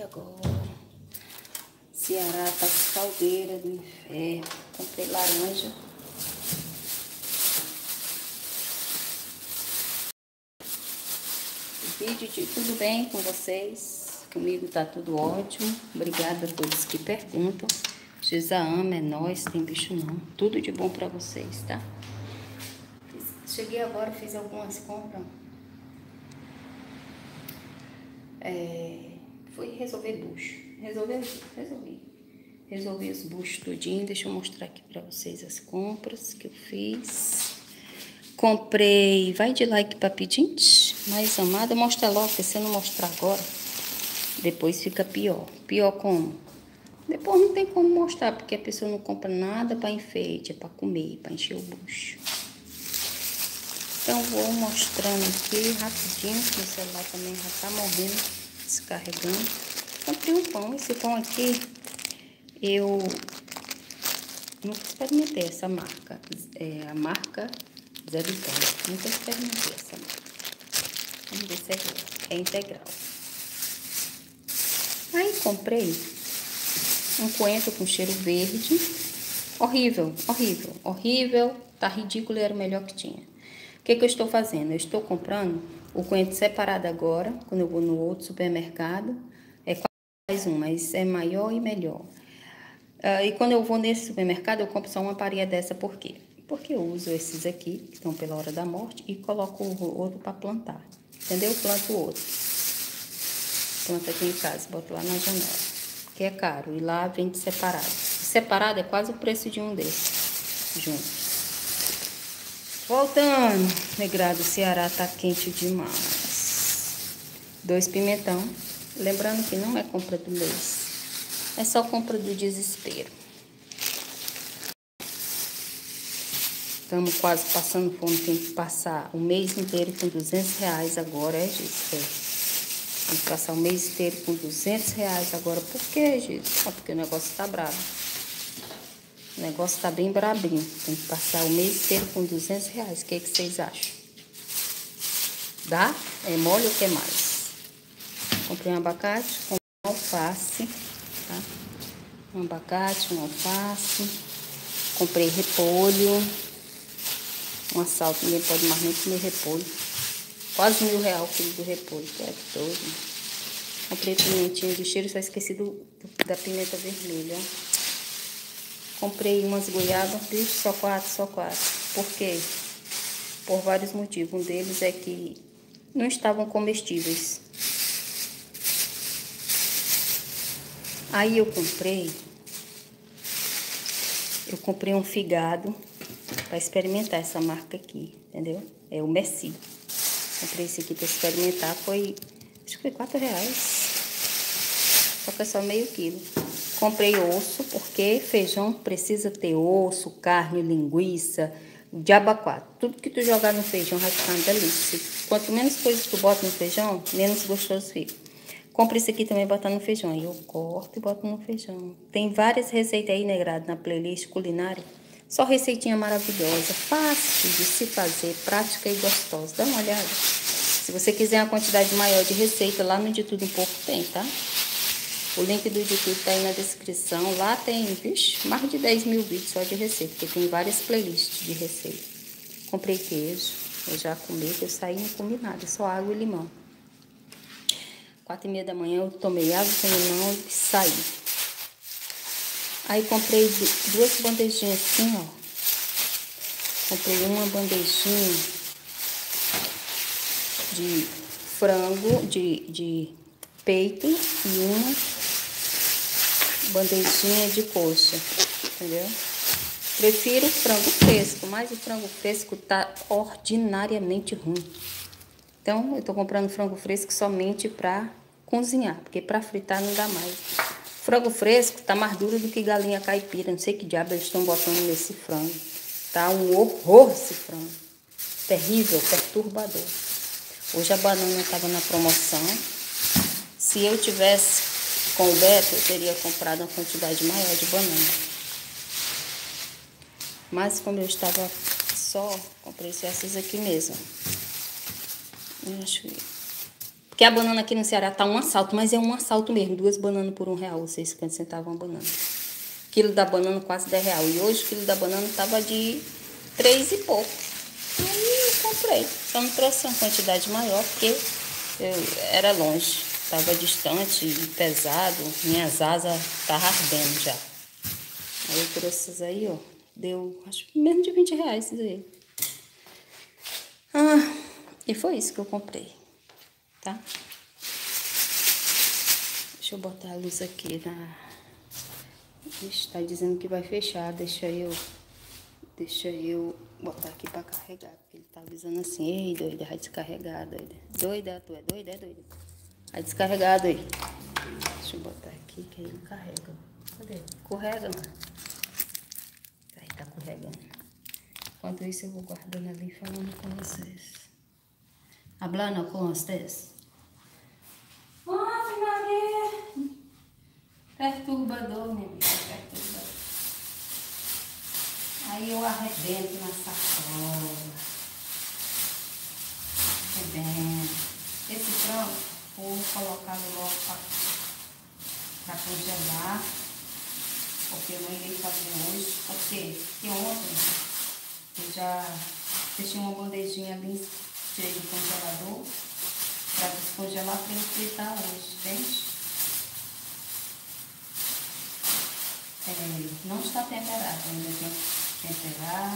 agora. Ceará tá com caldeira do inferno. Comprei laranja. Vídeo de tudo bem com vocês? Comigo tá tudo ótimo. Obrigada a todos que perguntam. Jesus ama, é nóis, tem bicho não. Tudo de bom pra vocês, tá? Cheguei agora, fiz algumas compras. Fui resolver bucho. Resolvi os buchos tudinho. Deixa eu mostrar aqui pra vocês as compras que eu fiz. Comprei, vai de like pra pedinte, mais amada, mostra logo, porque se eu não mostrar agora, depois fica pior. Pior como? Depois não tem como mostrar, porque a pessoa não compra nada pra enfeite, é pra comer, pra encher o bucho. Então vou mostrando aqui rapidinho, que o celular também já tá morrendo, descarregando. Comprei um pão, esse pão aqui, eu nunca experimentei essa marca, a marca Zé do Pão, nunca experimentei essa marca. Vamos ver se é boa, é integral. Aí comprei um coentro com cheiro verde, horrível, horrível, horrível, tá ridículo, era o melhor que tinha. O que que eu estou fazendo? Eu estou comprando o coentro separado agora, quando eu vou no outro supermercado, é quase um, mas é maior e melhor. E quando eu vou nesse supermercado, eu compro só uma parinha dessa, por quê? Porque eu uso esses aqui, que estão pela hora da morte, e coloco o outro para plantar, entendeu? Planto o outro. Planta aqui em casa, boto lá na janela, que é caro, e lá vende separado. Separado é quase o preço de um desses, junto. Voltando, negrado, o Ceará tá quente demais. 2 pimentão, lembrando que não é compra do mês, é só compra do desespero. Estamos quase passando fome, tem que passar o mês inteiro com R$200 agora, Jesus? Tem que passar o mês inteiro com R$200 agora. Por quê, Jesus? Porque o negócio tá brabo. O negócio tá bem brabinho. Tem que passar o mês inteiro com R$200. O que vocês acham? Dá? É mole ou quer mais? Comprei um abacate, comprei um alface, tá? Um abacate, um alface. Comprei repolho. Um assalto, ninguém pode mais nem comer repolho. Quase R$1.000 o quilo do repolho, que é todo. Comprei pimentinha de cheiro, só esqueci da pimenta vermelha. Comprei umas goiabas, bicho, só quatro. Por quê? Por vários motivos. Um deles é que não estavam comestíveis. Aí eu comprei um figado para experimentar essa marca aqui, entendeu? É o Merci. Comprei esse aqui para experimentar, acho que foi R$4. Só que é só meio quilo. Comprei osso, porque feijão precisa ter osso, carne, linguiça, diabo quatro. Tudo que tu jogar no feijão vai ficar uma delícia. Quanto menos coisas tu bota no feijão, menos gostoso fica. Comprei esse aqui também botando no feijão. Aí eu corto e boto no feijão. Tem várias receitas aí, negrado, na playlist culinária. Só receitinha maravilhosa, fácil de se fazer, prática e gostosa. Dá uma olhada. Se você quiser uma quantidade maior de receita, lá no De Tudo Um Pouco tem, tá? O link do De Tudo tá aí na descrição. Lá tem, vixe, mais de 10.000 vídeos só de receita, porque tem várias playlists de receita. Comprei queijo, eu já comi, que eu saí e não comi nada, só água e limão. 4h30 da manhã eu tomei água com limão e saí. Aí comprei 2 bandejinhas assim, ó. Comprei uma bandejinha de frango, de peito e uma bandejinha de coxa, entendeu? Prefiro frango fresco, mas o frango fresco tá ordinariamente ruim. Então, eu tô comprando frango fresco somente pra cozinhar, porque pra fritar não dá mais. Frango fresco tá mais duro do que galinha caipira, não sei que diabo eles estão botando nesse frango. Tá um horror esse frango. Terrível, perturbador. Hoje a banana estava na promoção. Se eu tivesse com o Beto, eu teria comprado uma quantidade maior de banana. Mas como eu estava só, comprei essas aqui mesmo. Acho que Porque a banana aqui no Ceará tá um assalto, mas é um assalto mesmo. 2 bananas por R$1, ou 50 centavos uma banana. Quilo da banana quase R$10. E hoje o quilo da banana tava de 3 e pouco. Aí eu comprei. Só não trouxe uma quantidade maior, porque era longe. Tava distante, pesado. Minhas asas estavam ardendo já. Aí eu trouxe essas aí, ó. Deu, acho que menos de R$20 isso aí. E foi isso que eu comprei, tá? Deixa eu botar a luz aqui na... Ixi, tá dizendo que vai fechar, deixa eu botar aqui pra carregar, porque ele tá avisando assim, ei, doida, vai descarregar, doida. Doida, tu é doida, é doida. Vai descarregar, doida. Deixa eu botar aqui, que aí não carrega. Cadê? Correga, mano. Aí tá corregando. Enquanto isso eu vou guardando ali e falando com vocês. Hablando com vocês. Ave Maria. Perturbador, meu amigo, perturbador. Aí eu arrebento na sacola. Arrebento. Esse frango, vou colocar logo pra congelar. Porque eu não irei fazer hoje. Porque ontem eu já deixei uma bandejinha ali cheia de congelador para descongelar para eu fritar hoje, entende? Não está temperado, ainda tem que temperar.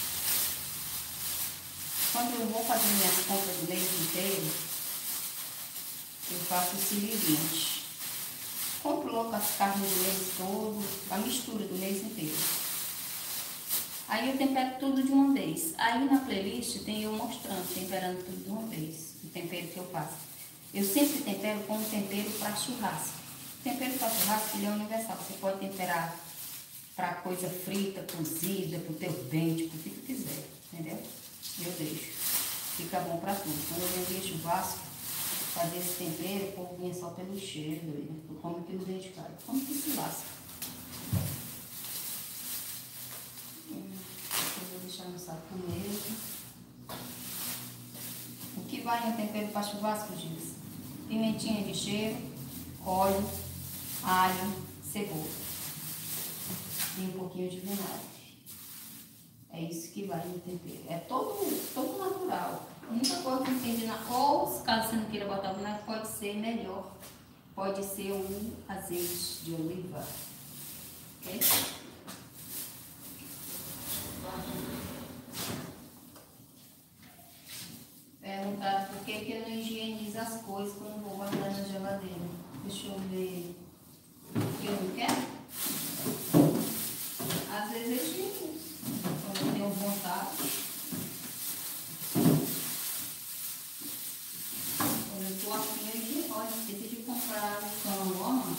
Quando eu vou fazer minhas compras do mês inteiro, eu faço o seguinte: compro logo as carnes do mês todo, a mistura do mês inteiro. Aí eu tempero tudo de uma vez. Aí na playlist tem eu mostrando, temperando tudo de uma vez, o tempero que eu faço. Eu sempre tempero com um tempero para churrasco. O tempero para churrasco ele é universal. Você pode temperar para coisa frita, cozida, pro teu dente, pro que tu quiser, entendeu? Eu deixo. Fica bom para tudo. Quando eu vendia churrasco, fazer esse tempero, o povo vinha só pelo cheiro, né? Eu como que o dente cai. Como que se lasca? Vou deixar no saco mesmo. O que vai no tempero para churrasco, Gis? Pimentinha de cheiro, óleo, alho, cebola e um pouquinho de vinagre. É isso que vai no tempero. É todo natural. A única coisa que não tem vinagre, ou caso você não queira botar vinagre, pode ser melhor. Pode ser o azeite de oliva. Ok? Perguntaram por que eu não higienizo as coisas quando vou guardar na geladeira. Deixa eu ver. Porque eu não quero? Às vezes eu higienizo. Quando eu tenho vontade. Quando eu tô afim, eu higienizo. Olha, esqueci de comprar o pão, ó, mano.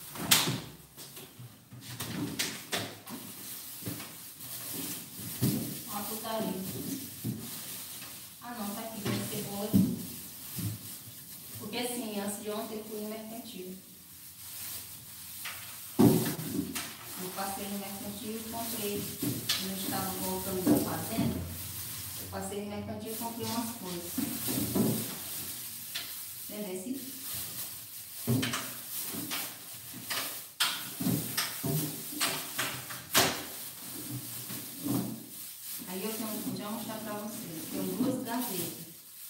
Ó a putaria. Ah não, tá aqui, tem cebola aqui. Porque assim, antes de ontem eu fui no mercantil. Eu passei no mercantil e comprei. Quando eu estava voltando da fazenda, eu passei no mercantil e comprei umas coisas. Entendeu? Aí eu tenho, já vou mostrar pra vocês. Tenho 2 gavetas.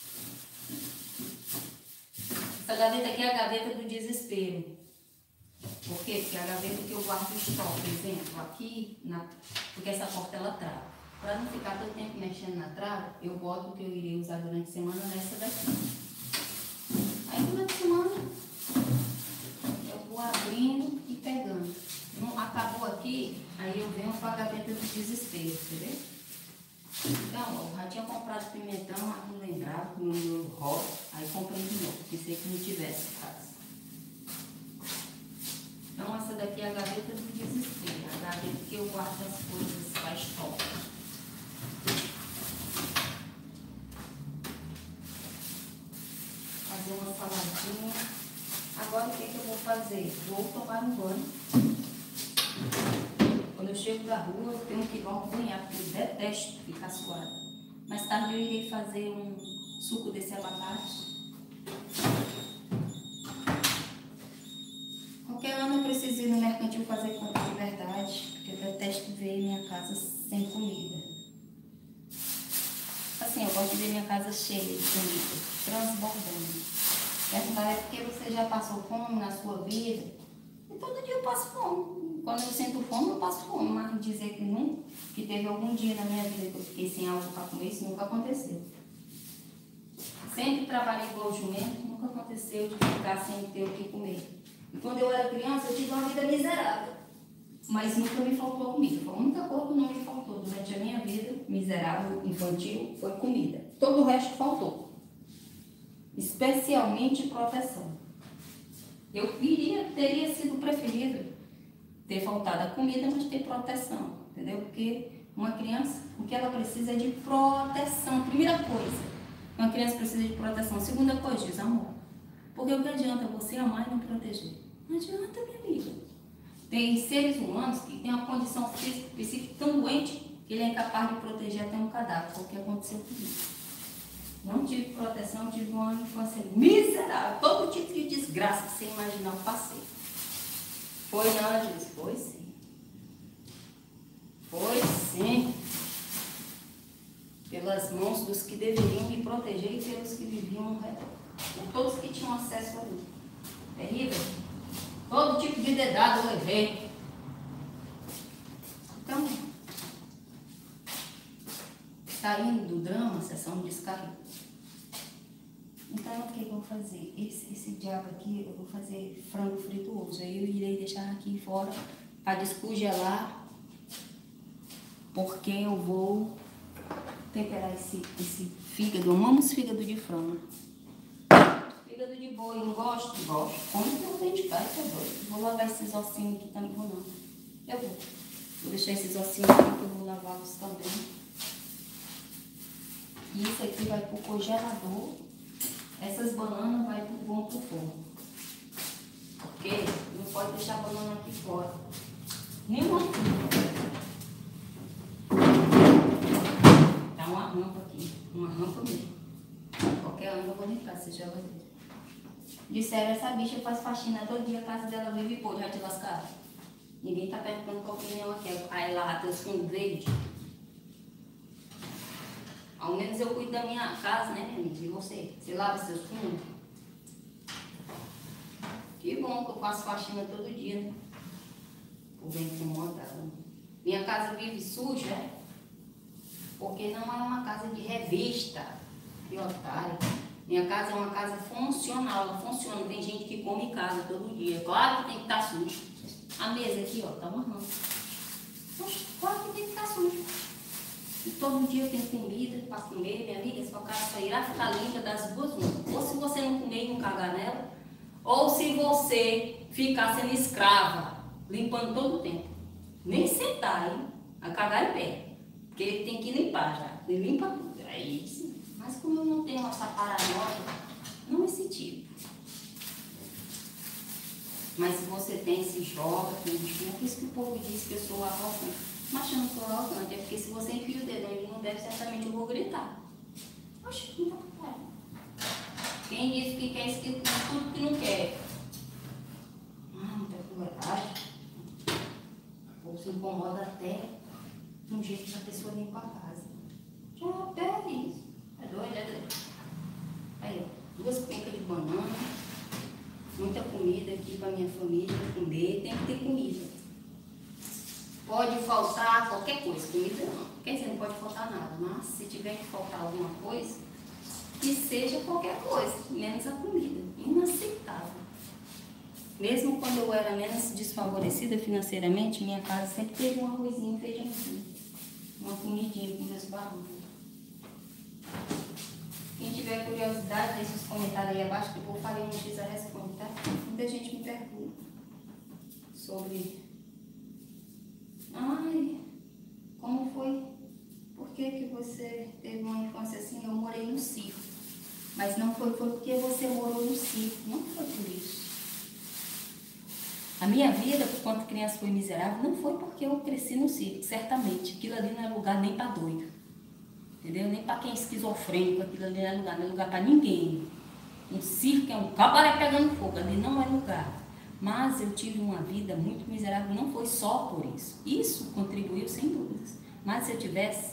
Essa gaveta aqui é a gaveta do desespero. Por quê? Porque é a gaveta que eu guardo o estoque, por exemplo, aqui, porque essa porta ela trava. Para não ficar todo tempo mexendo na trava, eu boto o que eu irei usar durante a semana nessa daqui. Aí durante a semana eu vou abrindo e pegando. Não acabou aqui, aí eu venho com a gaveta do desespero, entendeu? Então, ó, eu já tinha comprado pimentão, mas não lembrava, no rosto, aí comprei de novo, pensei que não tivesse em casa. Então, essa daqui é a gaveta do desespero, a gaveta que eu guardo as coisas para estoque. Fazer uma saladinha. Agora, o que eu vou fazer? Vou tomar um banho. Quando eu chego da rua, eu tenho que ir logo banhar, porque eu detesto ficar suada. Mais tarde eu irei fazer um suco desse abacate. Ana, eu preciso ir no mercantil fazer compra de verdade, porque eu detesto ver minha casa sem comida. Assim, eu gosto de ver minha casa cheia de comida, transbordando. Perguntar é porque você já passou fome na sua vida? E todo dia eu passo fome. Quando eu sinto fome, eu passo fome. Mas dizer que não, que teve algum dia na minha vida que eu fiquei sem algo para comer, isso nunca aconteceu. Sempre trabalhei igual jumento, nunca aconteceu de ficar sem ter o que comer. E quando eu era criança, eu tive uma vida miserável. Mas nunca me faltou comida. Foi a única coisa que não me faltou durante a minha vida miserável, infantil, foi comida. Todo o resto faltou. Especialmente proteção. Teria sido preferível ter faltado a comida, mas ter proteção. Entendeu? Porque uma criança, o que ela precisa é de proteção. Primeira coisa. Uma criança precisa de proteção. Segunda coisa, diz amor. Porque o que adianta você amar e não proteger? Não adianta, minha amiga. Tem seres humanos que têm uma condição física específica tão doente que ele é incapaz de proteger até um cadáver. Foi o que aconteceu comigo. Não tive proteção, tive uma infância miserável. Todo tipo de desgraça que você imaginar, eu passei. Foi não, Jesus? Foi sim. Foi sim. Pelas mãos dos que deveriam me proteger e pelos que viviam ao redor. Por todos que tinham acesso a mim. Terrível. Todo tipo de dedado eu levei. Então, saindo do drama, sessão de descarga. Então, o que eu vou fazer? Esse diabo aqui, eu vou fazer frango frito hoje. Aí eu irei deixar aqui fora para descongelar, porque eu vou temperar esse fígado. Eu amo os fígados de frango. Fígado de boi, não gosto? Gosto. Como que eu tenho de casa, é doido. Vou lavar esses ossinhos aqui também, vou não. Eu vou. Vou deixar esses ossinhos aqui que eu vou lavá-los também. E isso aqui vai pro congelador. Essas bananas vão pro forno. Porque não pode deixar a banana aqui fora. Nenhuma fruta. Tá uma rampa aqui. Uma rampa mesmo. Qualquer ano eu vou limpar essa geladeira. Disseram, essa bicha faz faxina todo dia, a casa dela vive pô, já te lascaram. Ninguém tá perguntando qual opinião aqui. Aí lá tem os fundos verdes. Ao menos eu cuido da minha casa, né, minha amiga? E você? Você lava seus fundos? Que bom que eu faço faxina todo dia, né? Por bem incomodada. Minha casa vive suja, é? Porque não é uma casa de revista. Que otário. Minha casa é uma casa funcional, ela funciona. Tem gente que come em casa todo dia. Claro que tem que estar sujo. A mesa aqui, ó, tá amarrando. Claro que tem que estar sujo. E todo dia eu tenho comida para comer, minha amiga. Sua casa só irá ficar limpa das duas uma. Ou se você não comer e não cagar nela, ou se você ficar sendo escrava, limpando todo o tempo. Nem sentar, hein? A cagar em pé. Porque ele tem que limpar já. Ele limpa tudo. Aí sim. Mas como eu não tenho essa paranoia, não esse tipo. Mas se você tem, se joga, tudo. Não é por isso que o povo diz que eu sou arrogante. Mas eu não sou arrogante, é porque se você enfia o dedo onde não deve, certamente eu vou gritar. Oxe, não tá. Quem diz que quer esquecer tudo que não quer? Não tem coragem. O povo se incomoda até no jeito que a pessoa limpa a casa. Já pega isso. É doido, é doido. Aí, ó, 2 pencas de banana. Muita comida aqui para minha família comer. Tem que ter comida. Pode faltar qualquer coisa, comida não. Quer dizer, não pode faltar nada, mas se tiver que faltar alguma coisa, que seja qualquer coisa, menos a comida. Inaceitável. Mesmo quando eu era menos desfavorecida financeiramente, minha casa sempre teve um arrozinho, um feijãozinho, uma comidinha com meus barulhos. Quem tiver curiosidade, deixe os comentários aí abaixo, que eu vou fazer um X a responde, tá? Muita gente me pergunta sobre... Ai, como foi? Por que você teve uma infância assim? Eu morei no circo. Mas não foi porque você morou no circo. Não foi por isso. A minha vida, quando criança, foi miserável. Não foi porque eu cresci no circo, certamente. Aquilo ali não é lugar nem para doido. Entendeu? Nem para quem é esquizofrênico. Aquilo ali não é lugar para ninguém. Um circo é um cabaré pegando fogo. Ali não é lugar. Mas eu tive uma vida muito miserável, não foi só por isso. Isso contribuiu sem dúvidas. Mas se eu tivesse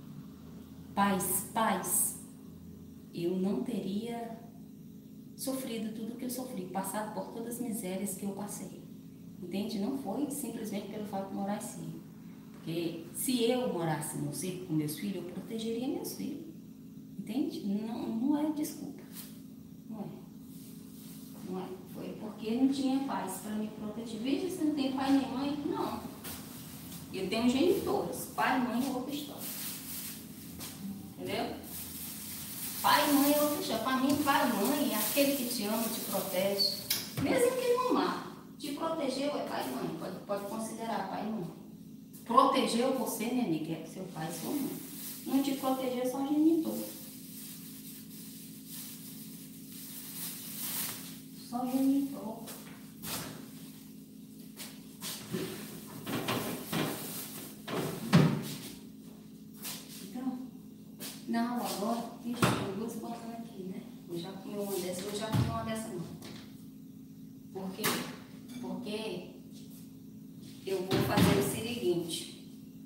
paz, eu não teria sofrido tudo que eu sofri, passado por todas as misérias que eu passei. Entende? Não foi simplesmente pelo fato de morar em circo. Porque se eu morasse no circo com meus filhos, eu protegeria meus filhos. Entende? Não é desculpa. Não é. Foi porque não tinha pais para me proteger. Veja, se não tem pai nem mãe, não. Eu tenho genitores. Pai e mãe é outra história. Entendeu? Pai e mãe é outra história. Para mim, pai e mãe é aquele que te ama, te protege. Mesmo que não amar. Te protegeu é pai e mãe. Pode considerar pai e mãe. Protegeu você, minha amiga, é seu pai e sua mãe. Não te protegeu só genitor. Só genitor. Então, na aula agora, deixa eu duas botando aqui, né? Eu já comi uma dessa, eu já comi uma dessa não. Por quê? Porque eu vou fazer o seguinte.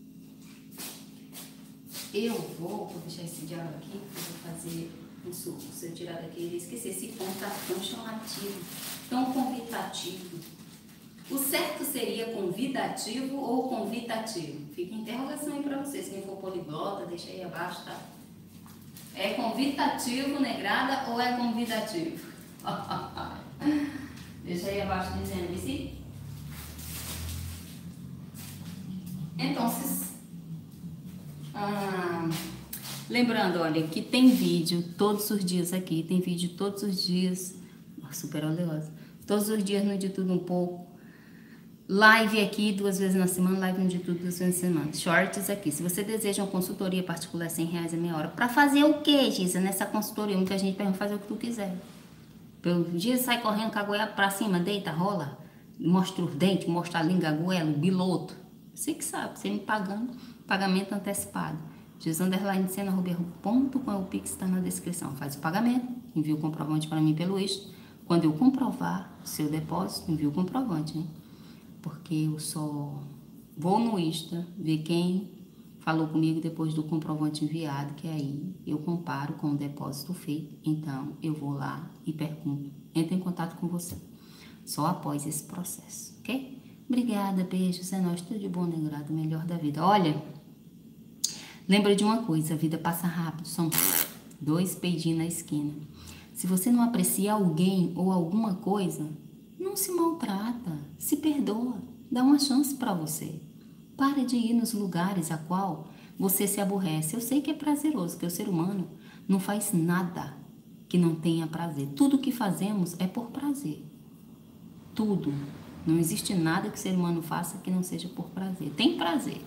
Vou deixar esse diário aqui, eu vou fazer isso. Se eu tirar daqui, eu esqueci. Esse ponto tá tão chamativo, tão convidativo. O certo seria convidativo ou convidativo? Fica em interrogação aí pra vocês. Quem for poliglota, deixa aí abaixo, tá? É convidativo, negrada, ou é convidativo? Deixa aí abaixo dizendo, vice. Então, lembrando, olha, que tem vídeo todos os dias aqui, tem vídeo todos os dias, super oleosa, todos os dias no De Tudo Um Pouco, live aqui 2 vezes na semana, live no De Tudo 2 vezes na semana, shorts aqui. Se você deseja uma consultoria particular, R$100 a meia hora, pra fazer o que, Gisa, nessa consultoria? Muita gente pergunta, fazer o que tu quiser. Pelo dia sai correndo com a goiaba pra cima, deita, rola, mostra os dentes, mostra a língua, a goela, o biloto. Você que sabe, você me pagando, pagamento antecipado. Gis_Sena@yahoo.com, o Pix está na descrição. Faz o pagamento, envia o comprovante para mim pelo Insta. Quando eu comprovar o seu depósito, envia o comprovante, né? Porque eu só vou no Insta ver quem falou comigo depois do comprovante enviado, que aí eu comparo com o depósito feito. Então, eu vou lá e pergunto, entro em contato com você. Só após esse processo, ok? Obrigada, beijos, é nóis, tudo de bom, negrado, melhor da vida. Olha, lembra de uma coisa, a vida passa rápido, são 2 peidinhos na esquina. Se você não aprecia alguém ou alguma coisa, não se maltrata, se perdoa, dá uma chance para você. Pare de ir nos lugares a qual você se aborrece. Eu sei que é prazeroso, que o ser humano não faz nada que não tenha prazer. Tudo que fazemos é por prazer. Tudo. Não existe nada que o ser humano faça que não seja por prazer. Tem prazer.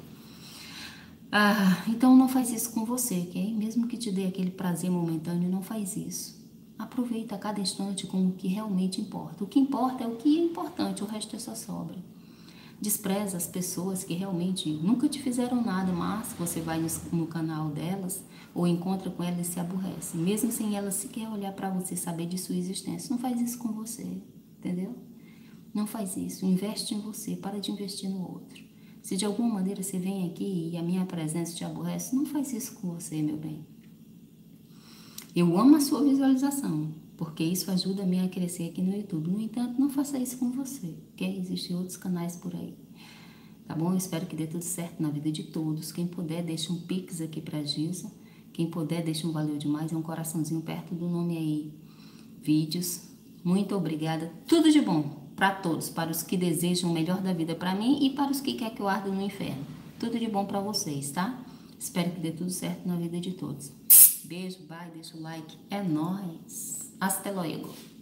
Então não faz isso com você, ok? Mesmo que te dê aquele prazer momentâneo, não faz isso. Aproveita cada instante com o que realmente importa. O que importa é o que é importante, o resto é só sobra. Despreza as pessoas que realmente nunca te fizeram nada, mas você vai no canal delas ou encontra com elas e se aborrece. Mesmo sem elas sequer olhar para você, saber de sua existência. Não faz isso com você, entendeu? Não faz isso. Investe em você, para de investir no outro. Se de alguma maneira você vem aqui e a minha presença te aborrece, não faz isso com você, meu bem. Eu amo a sua visualização, porque isso ajuda-me a crescer aqui no YouTube. No entanto, não faça isso com você, ok? Existem outros canais por aí, tá bom? Eu espero que dê tudo certo na vida de todos. Quem puder, deixa um Pix aqui pra Gisa. Quem puder, deixa um valeu demais, é um coraçãozinho perto do nome aí. Vídeos. Muito obrigada. Tudo de bom para todos, para os que desejam o melhor da vida para mim e para os que querem que eu arde no inferno. Tudo de bom para vocês, tá? Espero que dê tudo certo na vida de todos. Beijo, bye, deixa o like. É nóis. Hasta luego.